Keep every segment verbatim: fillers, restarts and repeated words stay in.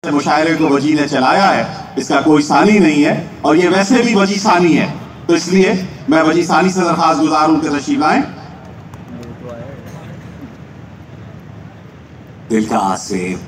मुशायरे को वजी ने चलाया है, इसका कोई सानी नहीं है और ये वैसे भी वजी सानी है, तो इसलिए मैं वजी सानी से दरखास्त गुजार हूं कि तशरीफ लाएं। दिल का आसिफ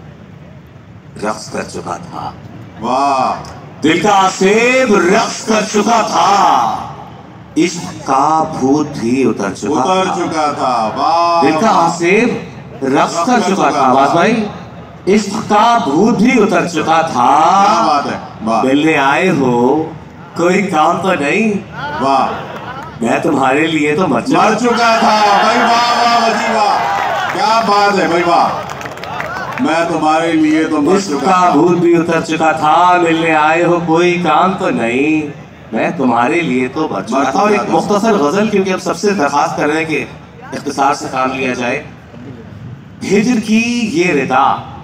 रक्स कर चुका था। वाह, दिल का आसिफ रक्स कर चुका था, इश्क का भूत भी उतर चुका उतर था। चुका था। वाह, दिल का आसिफ रक्स कर चुका था। आवाज भाई, इश्क का भूत भी उतर चुका था। क्या बात है। वाह, मिलने आए हो, कोई काम तो नहीं? वाह, मैं तुम्हारे लिए तो मर चुका मर चुका था भाई। वाह वाह वजी वाह, क्या बात है भाई। वाह, मैं तुम्हारे लिए तो मर इश्क चुका का था। भूत भी उतर चुका था। मिलने आए हो, कोई काम तो नहीं? मैं तुम्हारे लिए तो मर चुका था। और एक मुख्तसर गजल, क्योंकि अब सबसे दरखास्त कर रहे हैं कि इख्तिसार से काम लिया जाए। हिजर की ये रिदा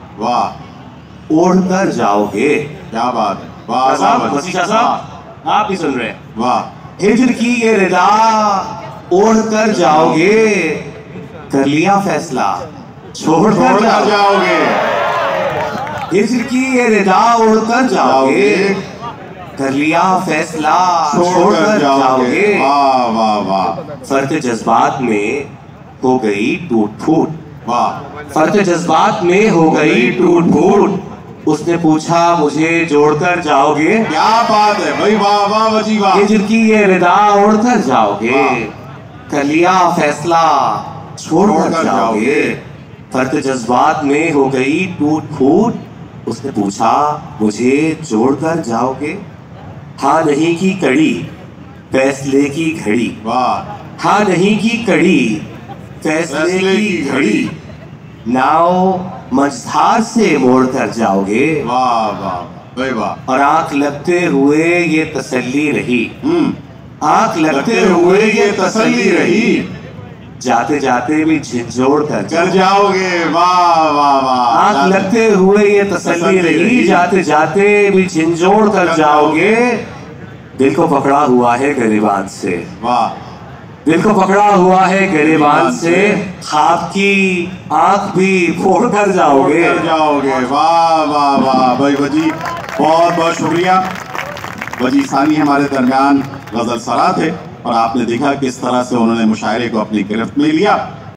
वाह, ओढ़ कर जाओगे। क्या बात है। वाह वाह साहब, वजी, वसीशा साहब, आप भी सुन रहे हैं। वाह, हिजर की ये रिदा ओढ़ कर जाओगे, कर लिया फैसला छोड़ छोड़ कर कर जाओगे। जाओगे। हिजर की ये रिदा ओढ़ कर जाओगे, कर लिया फैसला छोड़ कर जाओगे। वाह वाह वाह, फर्क जज्बात में हो गई टूट फूट। वाह, फर्क जज्बात में हो गई टूट फूट। उसने पूछा, मुझे जोड़कर जाओगे? क्या बात है भाई। वाह वाह वजी वाह, हिजर की ये रिदा ओढ़ कर जाओगे, कर लिया फैसला छोड़ कर जाओगे। फर्क जज्बात में हो गई टूट फूट। उसने पूछा, मुझे जोड़कर जाओगे? हाँ नहीं की कड़ी, फैसले की घड़ी। वाह, हाँ नहीं की कड़ी, फैसले की घड़ी। नाव मझधार से मोड़ कर जाओगे। वाह वाह भाई वाह। और आंख लगते हुए ये तसल्ली रही। हम्म, आंख लगते हुए ये तसल्ली रही, जाते जाते भी झिझोड़ कर कर जाओगे। वाह वाह वाह, आंख लगते हुए ये तसल्ली रही, जाते जाते भी झिझोड़ कर जाओगे। दिल को पकड़ा हुआ है गरिबान से। वाह, दिल को पकड़ा हुआ है गरिबान से, ख्वाब की आंख भी फोड़ कर जाओगे। कर जाओगे। वाह वाह वाह भाई वजी, बहुत बहुत शुक्रिया। वजी सानी हमारे दरमियान गजल सरा थे और आपने देखा किस तरह से उन्होंने मुशायरे को अपनी गिरफ्त में लिया।